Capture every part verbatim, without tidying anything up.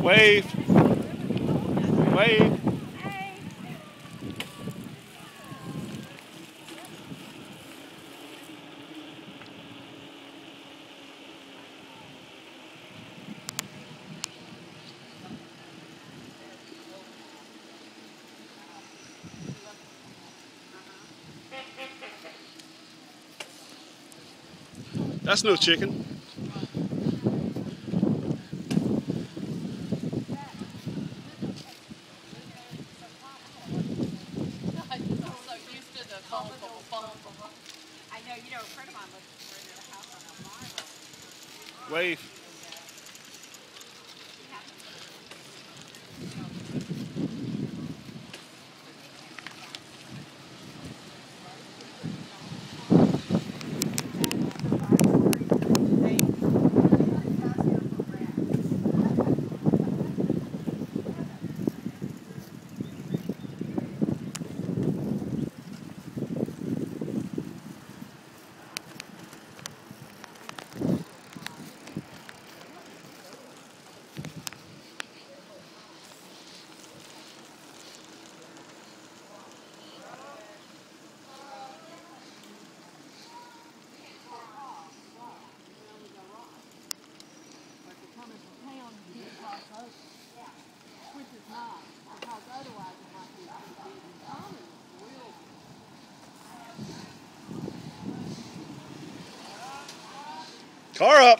Wave. Wave. That's no chicken. I know, you know, a friend of mine lives in a house on Elmira. Wave. Which is not, because otherwise it might be too big. Car up.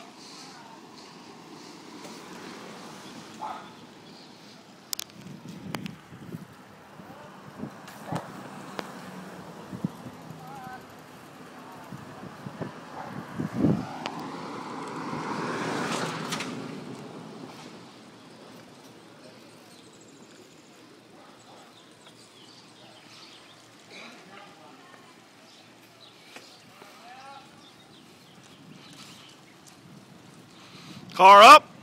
Car up.